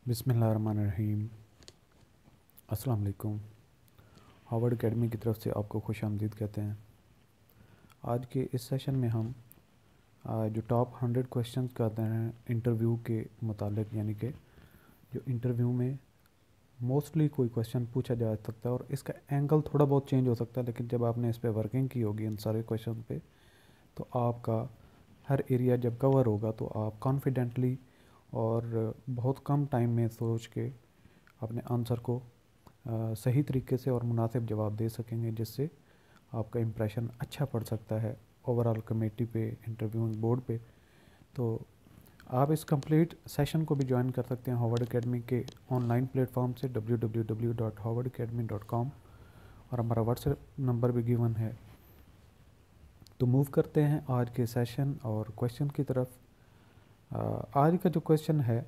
बिस्मिल्लाहिर्रहमानिर्रहीम। अस्सलाम वालेकुम। हार्वर्ड एकेडमी की तरफ से आपको खुश आमदीद कहते हैं। आज के इस सेशन में हम जो टॉप 100 क्वेश्चंस करते हैं इंटरव्यू के मुतालिक, यानी कि जो इंटरव्यू में मोस्टली कोई क्वेश्चन पूछा जा सकता है और इसका एंगल थोड़ा बहुत चेंज हो सकता है, लेकिन जब आपने इस पर वर्किंग की होगी इन सारे क्वेश्चन पे, तो आपका हर एरिया जब कवर होगा तो आप कॉन्फिडेंटली और बहुत कम टाइम में सोच के अपने आंसर को सही तरीके से और मुनासिब जवाब दे सकेंगे, जिससे आपका इम्प्रेशन अच्छा पड़ सकता है ओवरऑल कमेटी पे, इंटरव्यूइंग बोर्ड पे। तो आप इस कंप्लीट सेशन को भी ज्वाइन कर सकते हैं हार्वर्ड एकेडमी के ऑनलाइन प्लेटफॉर्म से www.harvardacademy.com, और हमारा व्हाट्सएप नंबर भी गिवन है। तो मूव करते हैं आज के सेशन और क्वेश्चन की तरफ। आज का जो क्वेश्चन है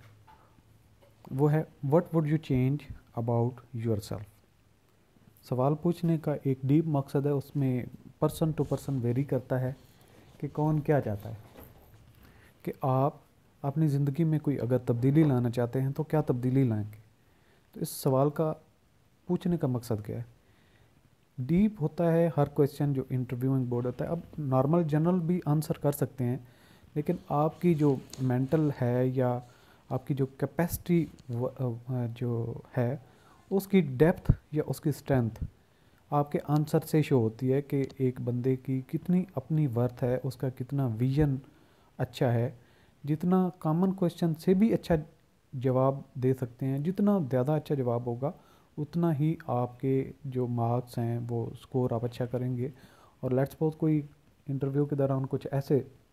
वो है, what would you change about yourself. सवाल पूछने का एक डीप मकसद है, उसमें पर्सन टू पर्सन वेरी करता है कि कौन क्या चाहता है, कि आप अपनी ज़िंदगी में कोई अगर तब्दीली लाना चाहते हैं तो क्या तब्दीली लाएंगे। तो इस सवाल का पूछने का मकसद क्या है। डीप होता है हर क्वेश्चन जो इंटरव्यूइंग बोर्ड होता है। अब नॉर्मल जनरल भी आंसर कर सकते हैं, लेकिन आपकी जो मेंटल है या आपकी जो कैपेसिटी जो है, उसकी डेप्थ या उसकी स्ट्रेंथ आपके आंसर से शो होती है कि एक बंदे की कितनी अपनी वर्थ है, उसका कितना विजन अच्छा है। जितना कॉमन क्वेश्चन से भी अच्छा जवाब दे सकते हैं, जितना ज़्यादा अच्छा जवाब होगा उतना ही आपके जो मार्क्स हैं वो स्कोर आप अच्छा करेंगे। और लेट्स सपोज कोई इंटरव्यू के दौरान कुछ ऐसे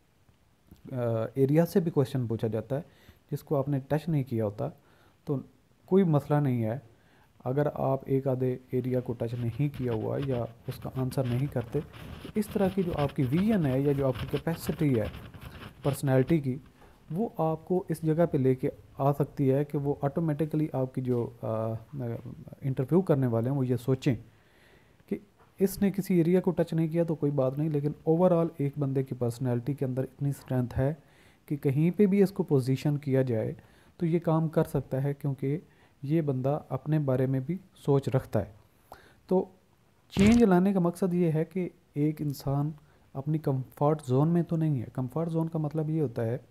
एरिया से भी क्वेश्चन पूछा जाता है जिसको आपने टच नहीं किया होता, तो कोई मसला नहीं है अगर आप एक आधे एरिया को टच नहीं किया हुआ या उसका आंसर नहीं करते। तो इस तरह की जो आपकी विजन है या जो आपकी कैपेसिटी है पर्सनैलिटी की, वो आपको इस जगह पे लेके आ सकती है कि वो ऑटोमेटिकली आपकी जो इंटरव्यू करने वाले हैं वो ये सोचें कि इसने किसी एरिया को टच नहीं किया तो कोई बात नहीं, लेकिन ओवरऑल एक बंदे की पर्सनैलिटी के अंदर इतनी स्ट्रेंथ है कि कहीं पे भी इसको पोजीशन किया जाए तो ये काम कर सकता है, क्योंकि ये बंदा अपने बारे में भी सोच रखता है। तो चेंज लाने का मकसद ये है कि एक इंसान अपनी कंफर्ट जोन में तो नहीं है। कंफर्ट जोन का मतलब ये होता है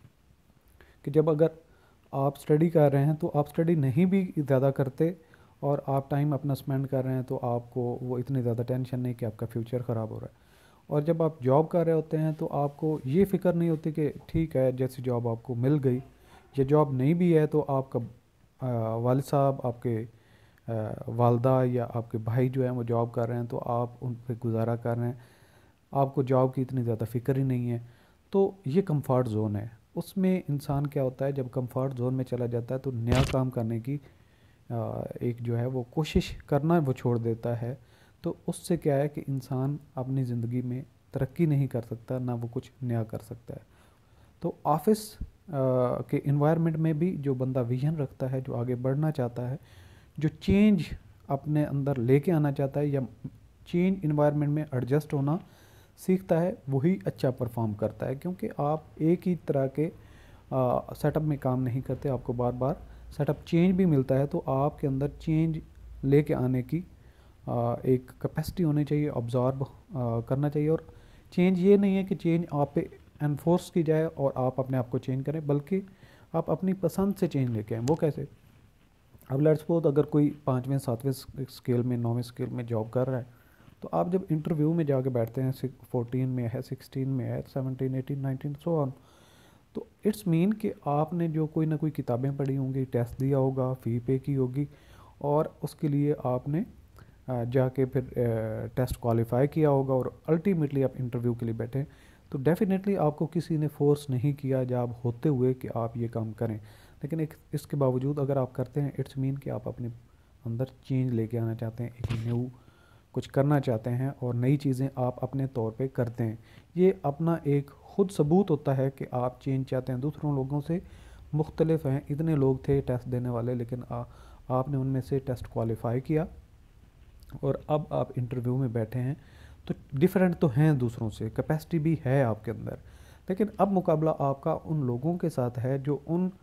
कि जब अगर आप स्टडी कर रहे हैं तो आप स्टडी नहीं भी ज़्यादा करते और आप टाइम अपना स्पेंड कर रहे हैं तो आपको वो इतनी ज़्यादा टेंशन नहीं कि आपका फ्यूचर ख़राब हो रहा है। और जब आप जॉब कर रहे होते हैं तो आपको ये फ़िक्र नहीं होती कि ठीक है जैसी जॉब आपको मिल गई, या जॉब नहीं भी है तो आपका वालिद साहब, आपके वालदा या आपके भाई जो हैं वो जॉब कर रहे हैं तो आप उन पर गुजारा कर रहे हैं, आपको जॉब की इतनी ज़्यादा फ़िक्र ही नहीं है। तो ये कंफर्ट ज़ोन है। उसमें इंसान क्या होता है, जब कंफर्ट ज़ोन में चला जाता है तो नया काम करने की एक जो है वो कोशिश करना वो छोड़ देता है। तो उससे क्या है कि इंसान अपनी ज़िंदगी में तरक्की नहीं कर सकता, ना वो कुछ नया कर सकता है। तो ऑफिस के इन्वायरमेंट में भी जो बंदा विजन रखता है, जो आगे बढ़ना चाहता है, जो चेंज अपने अंदर लेके आना चाहता है या चेंज इन्वायरमेंट में एडजस्ट होना सीखता है, वही अच्छा परफॉर्म करता है। क्योंकि आप एक ही तरह के सेटअप में काम नहीं करते, आपको बार बार सेटअप चेंज भी मिलता है। तो आपके अंदर चेंज लेके आने की एक कैपेसिटी होनी चाहिए, ऑब्जॉर्व करना चाहिए। और चेंज ये नहीं है कि चेंज आप पे एनफोर्स की जाए और आप अपने आप को चेंज करें, बल्कि आप अपनी पसंद से चेंज लेके आएँ। वो कैसे? अब लेट्स सपोज अगर कोई 5वें 7वें स्केल में 9वें स्केल में जॉब कर रहा है, तो आप जब इंटरव्यू में जाके बैठते हैं 14 में है, 16 में है, 17 18 19 सो ऑन, तो इट्स मीन कि आपने जो कोई ना कोई किताबें पढ़ी होंगी, टेस्ट दिया होगा, फ़ी पे की होगी, और उसके लिए आपने जाके फिर टेस्ट क्वालिफाई किया होगा और अल्टीमेटली आप इंटरव्यू के लिए बैठे। तो डेफिनेटली आपको किसी ने फोर्स नहीं किया जॉब होते हुए कि आप ये काम करें, लेकिन एक इसके बावजूद अगर आप करते हैं, इट्स मीन कि आप अपने अंदर चेंज लेके आना चाहते हैं, एक न्यू कुछ करना चाहते हैं और नई चीज़ें आप अपने तौर पे करते हैं। ये अपना एक खुद सबूत होता है कि आप चेंज चाहते हैं, दूसरों लोगों से मुख्तलिफ हैं। इतने लोग थे टेस्ट देने वाले, लेकिन आपने उनमें से टेस्ट क्वालिफाई किया और अब आप इंटरव्यू में बैठे हैं। तो डिफरेंट तो हैं दूसरों से, कैपेसिटी भी है आपके अंदर, लेकिन अब मुकाबला आपका उन लोगों के साथ है जो उन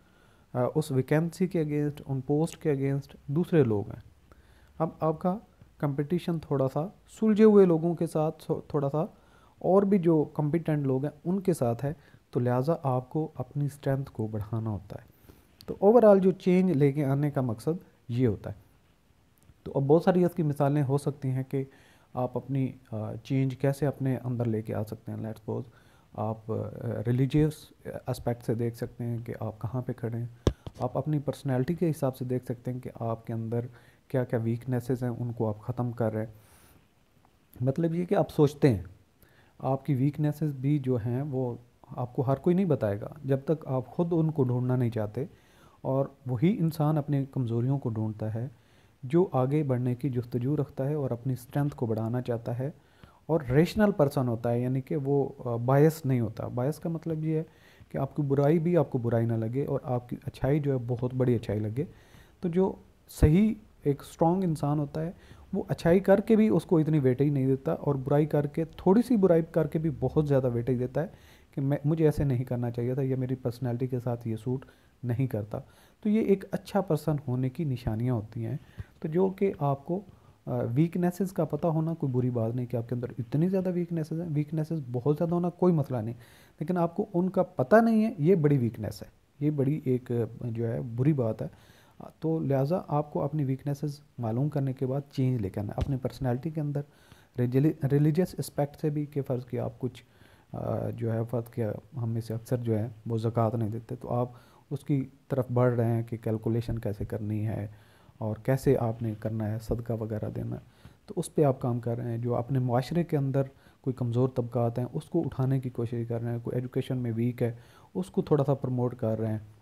उस वैकेंसी के अगेंस्ट, उन पोस्ट के अगेंस्ट दूसरे लोग हैं। अब आपका कंपटीशन थोड़ा सा सुलझे हुए लोगों के साथ, थोड़ा सा और भी जो कॉम्पिटेंट लोग हैं उनके साथ है, तो लिहाजा आपको अपनी स्ट्रेंथ को बढ़ाना होता है। तो ओवरऑल जो चेंज लेके आने का मकसद ये होता है। तो अब बहुत सारी इसकी मिसालें हो सकती हैं कि आप अपनी चेंज कैसे अपने अंदर लेके आ सकते हैं। लेट्स सपोज आप रिलीजियस एस्पेक्ट से देख सकते हैं कि आप कहाँ पे खड़े हैं। आप अपनी पर्सनैलिटी के हिसाब से देख सकते हैं कि आपके अंदर क्या क्या वीकनेसेस हैं, उनको आप ख़त्म कर रहे हैं। मतलब ये कि आप सोचते हैं, आपकी वीकनेसेस भी जो हैं वो आपको हर कोई नहीं बताएगा जब तक आप ख़ुद उनको ढूंढना नहीं चाहते। और वही इंसान अपनी कमज़ोरियों को ढूंढता है जो आगे बढ़ने की जुस्तजू रखता है और अपनी स्ट्रेंथ को बढ़ाना चाहता है और रेशनल पर्सन होता है, यानी कि वो बायस नहीं होता। बायस का मतलब ये है कि आपकी बुराई भी आपको बुराई ना लगे और आपकी अच्छाई जो है बहुत बड़ी अच्छाई लगे। तो जो सही एक स्ट्रॉन्ग इंसान होता है वो अच्छाई करके भी उसको इतनी वेटेज नहीं देता और बुराई करके, थोड़ी सी बुराई करके भी बहुत ज़्यादा वेटेज देता है कि मुझे ऐसे नहीं करना चाहिए था, या मेरी पर्सनैलिटी के साथ ये सूट नहीं करता। तो ये एक अच्छा पर्सन होने की निशानियाँ होती हैं। तो जो कि आपको वीकनेसेस का पता होना कोई बुरी बात नहीं कि आपके अंदर इतनी ज़्यादा वीकनेसेस हैं। वीकनेसेस बहुत ज़्यादा होना कोई मसला नहीं, लेकिन आपको उनका पता नहीं है, ये बड़ी वीकनेस है, ये बड़ी एक जो है बुरी बात है। तो लिहाजा आपको अपनी वीकनेसेस मालूम करने के बाद चेंज लेकर आना अपनी पर्सनैलिटी के अंदर। रिलीजियस एस्पेक्ट से भी कि फ़र्ज़ किया आप कुछ जो है फ़र्ज़ किया हम में से अक्सर जो है वो ज़कात नहीं देते, तो आप उसकी तरफ बढ़ रहे हैं कि कैलकुलेशन कैसे करनी है और कैसे आपने करना है, सदका वगैरह देना, तो उस पर आप काम कर रहे हैं। जो अपने माशरे के अंदर कोई कमज़ोर तबकात हैं उसको उठाने की कोशिश कर रहे हैं। कोई एजुकेशन में वीक है उसको थोड़ा सा प्रमोट कर रहे हैं।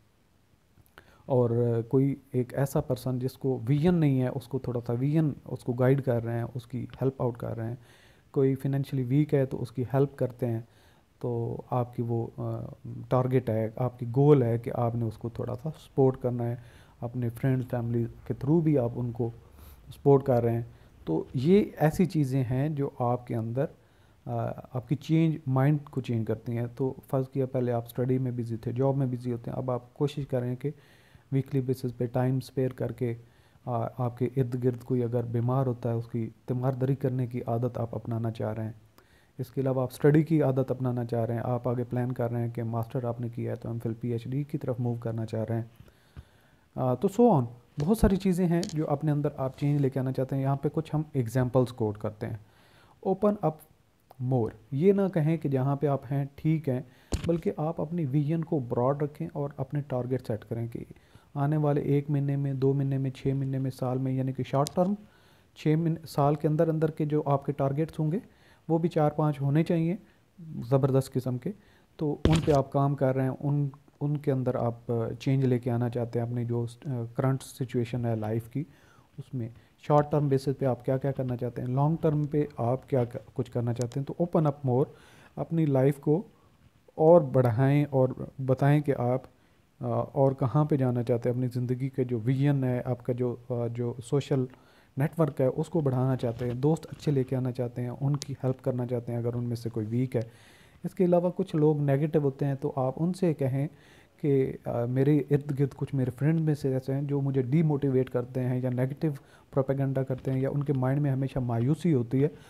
और कोई एक ऐसा पर्सन जिसको विजन नहीं है उसको थोड़ा सा विजन, उसको गाइड कर रहे हैं, उसकी हेल्प आउट कर रहे हैं। कोई फिनेंशियली वीक है तो उसकी हेल्प करते हैं। तो आपकी वो टारगेट है, आपकी गोल है कि आपने उसको थोड़ा सा सपोर्ट करना है। अपने फ्रेंड्स फैमिली के थ्रू भी आप उनको सपोर्ट कर रहे हैं। तो ये ऐसी चीज़ें हैं जो आपके अंदर आपकी चेंज, माइंड को चेंज करती हैं। तो फ़र्ज़ किया पहले आप स्टडी में बिज़ी थे, जॉब में बिज़ी होते हैं, अब आप कोशिश करें कि वीकली बेसिस पे टाइम स्पेयर करके आपके इर्द गिर्द कोई अगर बीमार होता है उसकी तीमारदारी करने की आदत आप अपनाना चाह रहे हैं। इसके अलावा आप स्टडी की आदत अपनाना चाह रहे हैं, आप आगे प्लान कर रहे हैं कि मास्टर आपने किया है तो एमफिल पीएचडी की तरफ मूव करना चाह रहे हैं। तो सो ऑन बहुत सारी चीज़ें हैं जो अपने अंदर आप चेंज लेके आना चाहते हैं। यहाँ पे कुछ हम एग्जांपल्स कोट करते हैं। ओपन अप मोर, ये ना कहें कि जहाँ पे आप हैं ठीक हैं, बल्कि आप अपनी विजन को ब्रॉड रखें और अपने टारगेट सेट करें कि आने वाले 1 महीने में, 2 महीने में, 6 महीने में, साल में, यानी कि शॉर्ट टर्म 6 महीने साल के अंदर अंदर के जो आपके टारगेट्स होंगे वो भी 4-5 होने चाहिए ज़बरदस्त किस्म के। तो उन पे आप काम कर रहे हैं, उनके अंदर आप चेंज लेके आना चाहते हैं अपनी जो करंट सिचुएशन है लाइफ की उसमें। शॉर्ट टर्म बेसिस पे आप क्या क्या करना चाहते हैं, लॉन्ग टर्म पे आप क्या कुछ करना चाहते हैं। तो ओपन अप मोर, अपनी लाइफ को और बढ़ाएं और बताएं कि आप और कहाँ पे जाना चाहते हैं। अपनी ज़िंदगी के जो विजन है, आपका जो सोशल नेटवर्क है उसको बढ़ाना चाहते हैं, दोस्त अच्छे लेके आना चाहते हैं, उनकी हेल्प करना चाहते हैं अगर उनमें से कोई वीक है। इसके अलावा कुछ लोग नेगेटिव होते हैं तो आप उनसे कहें कि मेरे इर्द गिर्द कुछ मेरे फ्रेंड में से ऐसे हैं जो मुझे डीमोटिवेट करते हैं या नेगेटिव प्रोपेगेंडा करते हैं या उनके माइंड में हमेशा मायूसी होती है।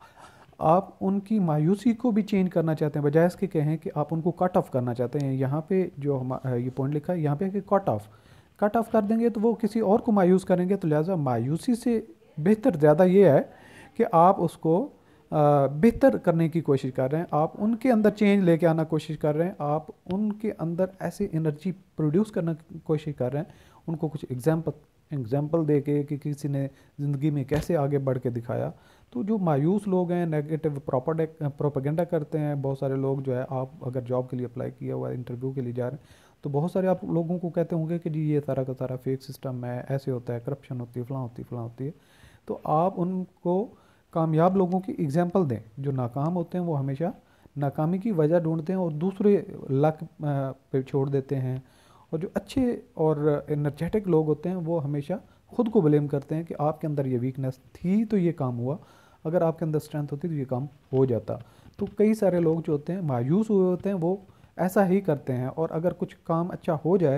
आप उनकी मायूसी को भी चेंज करना चाहते हैं, बजाय इसके कहें कि आप उनको कट ऑफ करना चाहते हैं। यहाँ पे जो हम ये पॉइंट लिखा है यहाँ पे कि कट ऑफ कर देंगे तो वो किसी और को मायूस करेंगे। तो लिहाजा मायूसी से बेहतर ज़्यादा ये है कि आप उसको बेहतर करने की कोशिश कर रहे हैं, आप उनके अंदर चेंज लेके आना कोशिश कर रहे हैं, आप उनके अंदर ऐसी एनर्जी प्रोड्यूस करने की कोशिश कर रहे हैं। उनको कुछ एग्जाम्पल दे के कि किसी ने ज़िंदगी में कैसे आगे बढ़ के दिखाया। तो जो मायूस लोग हैं, नेगेटिव प्रोपेगेंडा करते हैं, बहुत सारे लोग जो है, आप अगर जॉब के लिए अप्लाई किया हुआ है, इंटरव्यू के लिए जा रहे हैं, तो बहुत सारे आप लोगों को कहते होंगे कि जी ये सारा का सारा फेक सिस्टम है, ऐसे होता है, करप्शन होती है, फलां होती है। तो आप उनको कामयाब लोगों की एग्जांपल दें। जो नाकाम होते हैं वो हमेशा नाकामी की वजह ढूंढते हैं और दूसरे लक पे छोड़ देते हैं। और जो अच्छे और एनर्जेटिक लोग होते हैं वो हमेशा खुद को ब्लेम करते हैं कि आपके अंदर ये वीकनेस थी तो ये काम हुआ, अगर आपके अंदर स्ट्रेंथ होती तो ये काम हो जाता। तो कई सारे लोग जो होते हैं मायूस हुए होते हैं वो ऐसा ही करते हैं, और अगर कुछ काम अच्छा हो जाए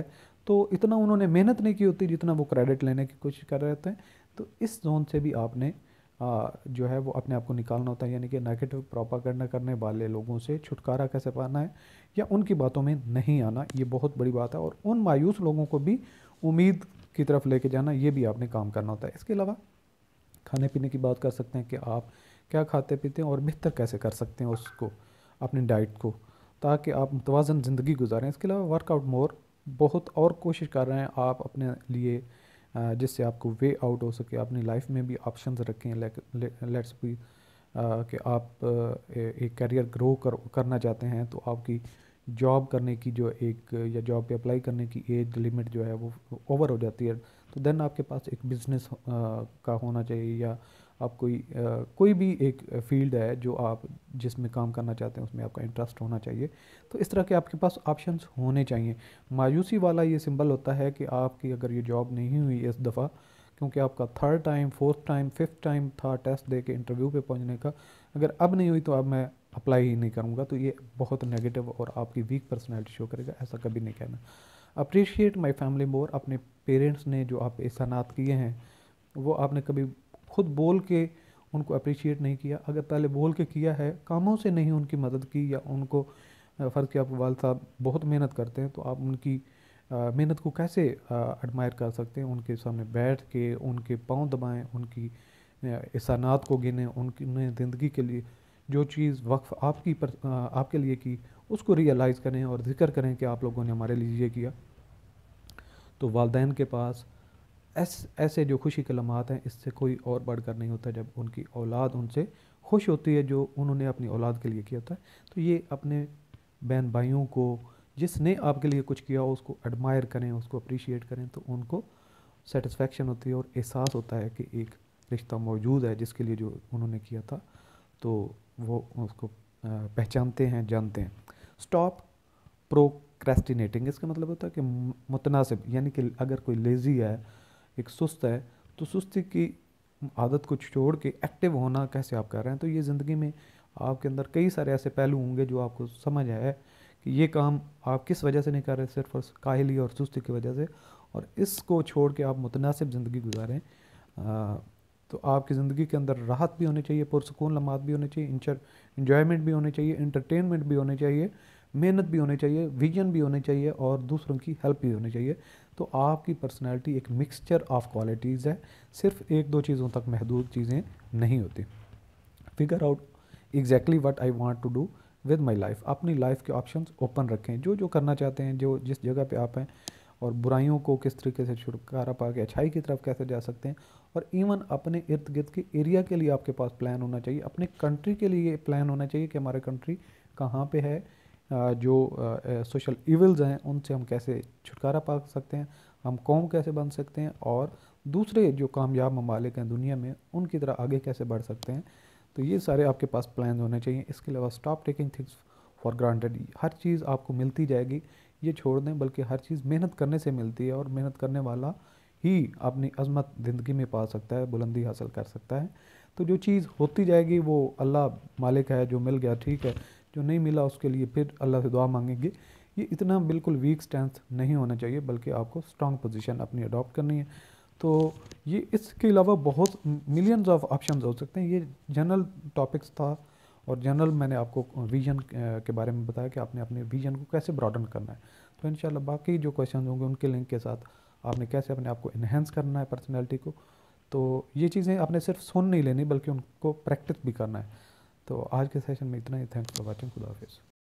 तो इतना उन्होंने मेहनत नहीं की होती जितना वो क्रेडिट लेने की कोशिश कर रहे होते हैं। तो इस जोन से भी आपने जो है वो अपने आप को निकालना होता है, यानी कि नेगेटिव प्रोपागेंडा करने वाले लोगों से छुटकारा कैसे पाना है या उनकी बातों में नहीं आना, ये बहुत बड़ी बात है। और उन मायूस लोगों को भी उम्मीद की तरफ लेके जाना, ये भी आपने काम करना होता है। इसके अलावा खाने पीने की बात कर सकते हैं कि आप क्या खाते पीते हैं और बेहतर कैसे कर सकते हैं उसको, अपनी डाइट को, ताकि आप मुतवाज़न ज़िंदगी गुजारें। इसके अलावा वर्कआउट मोर, बहुत और कोशिश कर रहे हैं आप अपने लिए जिससे आपको वे आउट हो सके। अपनी लाइफ में भी ऑप्शंस रखें, लेट्स बी कि आप एक करियर ग्रो करना चाहते हैं, तो आपकी जॉब करने की जो एक या जॉब पे अप्लाई करने की एज लिमिट जो है वो ओवर हो जाती है, तो देन आपके पास एक बिज़नेस का होना चाहिए, या आप कोई भी एक फील्ड है जो आप जिसमें काम करना चाहते हैं उसमें आपका इंटरेस्ट होना चाहिए। तो इस तरह के आपके पास ऑप्शंस होने चाहिए। मायूसी वाला ये सिंबल होता है कि आपकी अगर ये जॉब नहीं हुई इस दफ़ा, क्योंकि आपका third time, fourth time, fifth time था टेस्ट दे के इंटरव्यू पे पहुंचने का, अगर अब नहीं हुई तो अब मैं अप्लाई ही नहीं करूँगा, तो ये बहुत नेगेटिव और आपकी वीक पर्सनैलिटी शो करेगा। ऐसा कभी नहीं कहना। अप्रिशिएट माई फैमिली मोर, अपने पेरेंट्स ने जो आप एहसानात किए हैं वो आपने कभी खुद बोल के उनको अप्रिशिएट नहीं किया। अगर पहले बोल के किया है, कामों से नहीं उनकी मदद की, या उनको फ़र्ज़ किया आपके वालिद साहब बहुत मेहनत करते हैं, तो आप उनकी मेहनत को कैसे एडमायर कर सकते हैं। उनके सामने बैठ के उनके पाँव दबाएं, उनकी एहसानात को गिनें, उनकी ज़िंदगी के लिए जो चीज़ वक्फ आपके लिए की उसको रियलाइज़ करें और जिक्र करें कि आप लोगों ने हमारे लिए ये किया। तो वालिदैन के पास ऐसे जो खुशी के लम्हात हैं, इससे कोई और बढ़कर नहीं होता जब उनकी औलाद उनसे खुश होती है जो उन्होंने अपनी औलाद के लिए किया होता है। तो ये अपने बहन भाइयों को जिसने आपके लिए कुछ किया उसको एडमायर करें, उसको अप्रिशिएट करें, तो उनको सेटिस्फेक्शन होती है और एहसास होता है कि एक रिश्ता मौजूद है जिसके लिए जो उन्होंने किया था, तो वो उसको पहचानते हैं, जानते हैं। स्टॉप प्रोक्रेस्टिनेटिंग, इसका मतलब होता है कि मुतनासिब, यानी कि अगर कोई लेज़ी है, एक सुस्त है, तो सुस्ती की आदत को छोड़ के एक्टिव होना कैसे आप कर रहे हैं। तो ये ज़िंदगी में आपके अंदर कई सारे ऐसे पहलू होंगे जो आपको समझ है कि ये काम आप किस वजह से नहीं कर रहे, सिर्फ और काहली और सुस्ती की वजह से, और इसको छोड़ के आप मुतनासिब ज़िंदगी गुजारें। तो आपकी ज़िंदगी के अंदर राहत भी होनी चाहिए, पुरसकून लम्हात भी होने चाहिए, इंजॉयमेंट भी होनी चाहिए, इंटरटेनमेंट भी होनी चाहिए, मेहनत भी होनी चाहिए, विजन भी होनी चाहिए, और दूसरों की हेल्प भी होनी चाहिए। तो आपकी पर्सनैलिटी एक मिक्सचर ऑफ क्वालिटीज़ है, सिर्फ एक दो चीज़ों तक महदूद चीज़ें नहीं होती। Figure out exactly what I want to do with my life, अपनी लाइफ के ऑप्शंस ओपन रखें, जो जो करना चाहते हैं, जो जिस जगह पे आप हैं, और बुराइयों को किस तरीके से छुटकारा पा के अच्छाई की तरफ कैसे जा सकते हैं। और इवन अपने इर्द गिर्द के एरिया के लिए आपके पास प्लान होना चाहिए, अपने कंट्री के लिए प्लान होना चाहिए कि हमारे कंट्री कहाँ पे है, जो सोशल इविल्स हैं उनसे हम कैसे छुटकारा पा सकते हैं, हम कौम कैसे बन सकते हैं, और दूसरे जो कामयाब ममालिक हैं दुनिया में उनकी तरह आगे कैसे बढ़ सकते हैं। तो ये सारे आपके पास प्लान होने चाहिए। इसके अलावा stop taking things for granted, हर चीज़ आपको मिलती जाएगी ये छोड़ दें, बल्कि हर चीज़ मेहनत करने से मिलती है, और मेहनत करने वाला ही अपनी अज़मत ज़िंदगी में पा सकता है, बुलंदी हासिल कर सकता है। तो जो चीज़ होती जाएगी वो अल्लाह मालिक है, जो मिल गया ठीक है, जो नहीं मिला उसके लिए फिर अल्लाह से दुआ मांगेंगे। ये इतना बिल्कुल वीक स्टैंस नहीं होना चाहिए, बल्कि आपको स्ट्रॉन्ग पोजीशन अपनी अडॉप्ट करनी है। तो ये इसके अलावा बहुत मिलियंस ऑफ ऑप्शंस हो सकते हैं। ये जनरल टॉपिक्स था, और जनरल मैंने आपको विजन के बारे में बताया कि आपने अपने विजन को कैसे ब्रॉडन करना है। तो इंशाल्लाह बाकी जो क्वेश्चन होंगे उनके लिंक के साथ आपने कैसे अपने आप को इन्हेंस करना है, पर्सनैलिटी को, तो ये चीज़ें आपने सिर्फ सुन नहीं लेनी बल्कि उनको प्रैक्टिस भी करना है। तो आज के सेशन में इतना ही। Thanks for watching. खुदा हाफिज़।